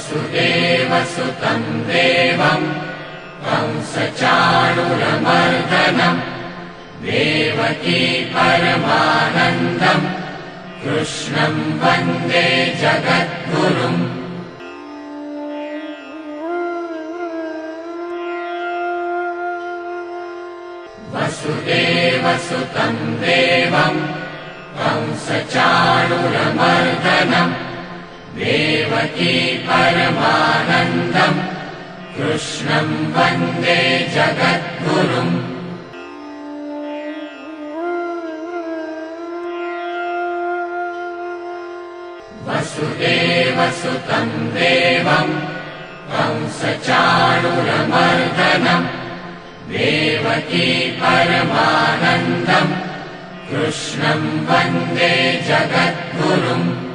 वसुदेव सुतं देवं कंसचाणूरमर्दनम् देवकी परमानन्दम् कृष्णम् वन्दे जगद्गुरुम्। वसुदेव सुतं देवं कंसचाणूरमर्दनम् देवकी परमानन्दम् कृष्णम् वन्दे जगद्गुरुम्। वसुदेव सुतं देवं कंसचाणूरमर्दनम् देवकी परमानन्दम् कृष्णम् वन्दे जगद्गुरुम्।